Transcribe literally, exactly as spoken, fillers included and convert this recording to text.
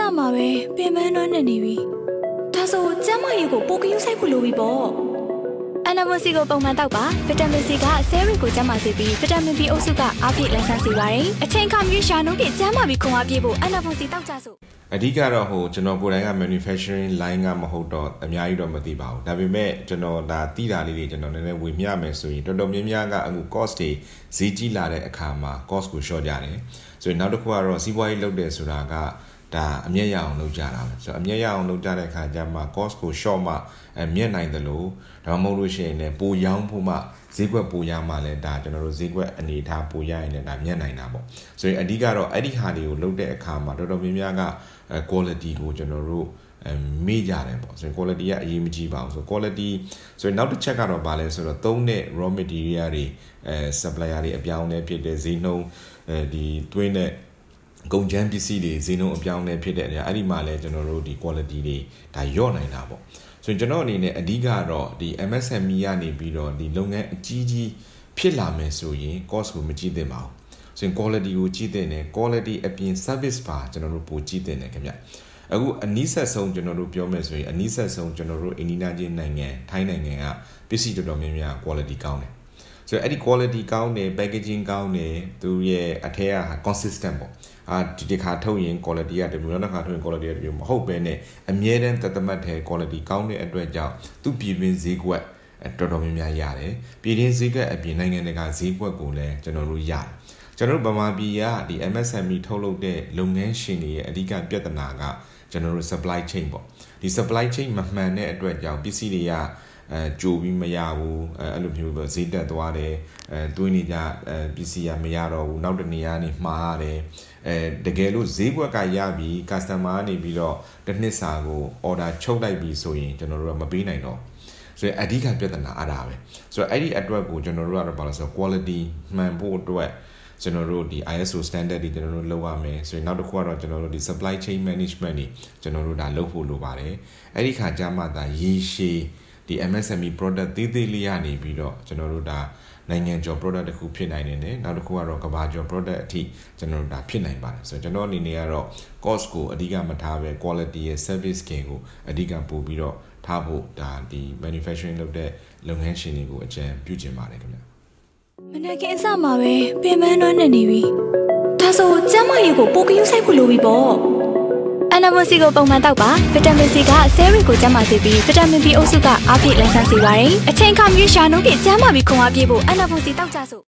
မှာပဲပင်ပန်းတော့နေနေပြီဒါဆိုကျမရေကိုပိုကယူဆိုင်ဖို့လိုပြီပေါ့အန်နာမစီကိုပုံမှန်တောက်ပါဗီတာမင် C ကဆဲရီကိုကျန်းမာစေပြီးဗီတာမင် B အုပ်စုကအားဖြည့်လန်းဆန်းစေပါတယ်အချိန်ခါမျိုးရှာနှုန်းပြကျန်းမာပြီးခွန်အားပြည့်ဖို့အန်နာမစီတောက်ကြစို့အဓိကတော့ဟိုကျွန်တော်ကိုယ်တိုင်က manufacturing line ကမဟုတ်တော့အများကြီးတော့မသိပါဘူးဒါပေမဲ့ကျွန်တော်ဒါတိတာလေးတွေကျွန်တော်နည်းနည်းဝေမျှမယ်ဆိုရင်တော်တော်များများကအခု cost တွေဈေးကြီးလာတဲ့အခါမှာ cost ကို short ကြတယ်ဆိုရင်နောက်တစ်ခုကတော့စီးပွားရေးလုပ်တယ်ဆိုတာကဒါအမြတ်ရအောင်လုပ်ကြတာပဲဆိုတော့အမြတ်ရအောင်လုပ်ကြတဲ့အခါကျမှ cost ကို short မှအမြတ်နိုင်တယ်လို့ဒါမှမဟုတ်လို့ရှိရင်လည်းပိုရောင်းဖို့မှဈေးကွက်ပိုရမှလည်းဒါကျွန်တော်တို့ဈေးကွက်အနေထားပိုရရင်လည်းဒါမြတ်နိုင်တာပေါ့ဆိုရင်အဓိကတော့အဲ့ဒီဟာတွေကိုလုပ်တဲ့အခါမှာတော်တော်များများက quality ကိုကျွန်တော်တို့မေ့ကြတယ်ပေါ့ဆိုရင် quality ကအရေးမကြီးပါဘူးဆို quality ဆိုရင်နောက်တစ်ချက်ကတော့ဗာလဲဆိုတော့သုံးတဲ့ raw material တွေအဲ supplier တွေအပြောင်းအလဲဖြစ်တဲ့ဈေးနှုန်းအဲဒီတွင်းတဲ့ကုန်ကျန်းပစ္စည်းတွေဈေးနှုန်းအပြောင်းအလဲဖြစ်တဲ့နေရာအဲ့ဒီမှာလဲကျွန်တော်တို့ဒီ quality တွေဒါညော့နိုင်တာပေါ့ဆိုရင်ကျွန်တော်အနေနဲ့အဓိကတော့ဒီ M S M E ကနေပြီးတော့ဒီလုပ်ငန်းအကြီးကြီးဖြစ်လာမယ်ဆိုရင် cost ကိုမကြည့်သင့်ပါဘူးဆိုရင် quality ကိုကြည့်သင့်တယ် quality အပြင် service ပါကျွန်တော်တို့ပိုကြည့်သင့်တယ်ခင်ဗျအခုအနည်းဆက်ဆုံးကျွန်တော်တို့ပြောမယ်ဆိုရင်အနည်းဆက်ဆုံးကျွန်တော်တို့အိန္ဒိယချင်းနိုင်ငံထိုင်းနိုင်ငံကပစ္စည်းတော်တော်များများ quality ကောင်းတယ်ဆိုတော့အဲ့ဒီ quality ကောင်းတယ် packaging ကောင်းတယ်သူရဲ့အထက်က consistent ပေါ့အာဒီတစ်ခါထုတ်ရင် quality ကတမျိုးနောက်တစ်ခါထုတ်ရင် quality ကတမျိုးမဟုတ်ဘဲနဲ့အမြဲတမ်းတသမတ်ထဲ quality ကောင်းတဲ့အတွက်ကြောင့်သူ့ပြည်ပင်းဈေးကွက်တော်တော်များများရတယ်ပြည်ပင်းဈေးကွက်အပြင်နိုင်ငံတကာဈေးကွက်ကိုလည်းကျွန်တော်တို့ရတယ်ကျွန်တော်တို့ဗမာပြည်ကဒီ M S M E ထုတ်လုပ်တဲ့လုပ်ငန်းရှင်တွေရဲ့အဓိကပြဿနာကကျွန်တော်တို့ supply chain ပေါ့ဒီ supply chain မမှန်တဲ့အတွက်ကြောင့်ပစ္စည်းတွေကအဲကြိုပြီးမရဘူးအဲအဲ့လိုမျိုးပဲဈေးတက်သွားတယ်အဲတွင်းနေကြအဲပစ္စည်းကမရတော့ဘူးနောက်တစ်နေရာနေမှားရတယ်အဲတကယ်လို့ဈေးကွက်ကရပြီး customer ကနေပြီးတော့တစ်နှစ်စာကို order ချုပ်လိုက်ပြီးဆိုရင်ကျွန်တော်တို့ကမပေးနိုင်တော့ဆိုရင်အဓိကပြဿနာအဲ့ဒါပဲဆိုတော့အဲ့ဒီအတွက်ကိုကျွန်တော်တို့ကတော့ဘာလို့ဆို quality မှန်ဖို့အတွက်ကျွန်တော်တို့ဒီ I S O standard တွေကျွန်တော်တို့လုပ်ရမယ်ဆိုရင်နောက်တစ်ခုကတော့ကျွန်တော်တို့ဒီ supply chain management တွေကျွန်တော်တို့ဒါလုပ်ဖို့လိုပါတယ်အဲ့ဒီခါကျမှသာရေရှည်ဒီ M S M E product သေးသေးလေးရနေပြီးတော့ကျွန်တော်တို့ဒါနိုင်ငံကျော် product တစ်ခုဖြစ်နိုင်နေတယ်နောက်တစ်ခုကတော့ကမ္ဘာကျော် product အထိကျွန်တော်တို့ဒါဖြစ်နိုင်ပါတယ်ဆိုတော့ကျွန်တော်အနေနဲ့ကတော့ cost ကိုအဓိကမထားပဲ quality ရဲ့ service scale ကိုအဓိကပို့ပြီးတော့ထားဖို့ဒါဒီ manufacturing လုပ်တဲ့လုပ်ငန်းရှင်တွေကိုအကြံပြုချင်ပါတယ်ခင်ဗျမနေ့ကင်းစမှာပဲပင်ပန်းတော့နေနေပြီဒါဆိုကျမရေကိုပိုကယူဆိုင်ဖို့လိုပြီပေါ့အန်နာမစီကိုပုံမှန်တောက်ပါဗီတာမင် C ကဆဲရီကိုကျန်းမာစေပြီးဗီတာမင် B အုပ်စုကအားဖြည့်လန်းဆန်းစေပါတယ်အချိန်ခါမျိုးရှာနှုန်းပြကျန်းမာပြီးခွန်အားပြည့်ဖို့အန်နာမစီတောက်ကြစို့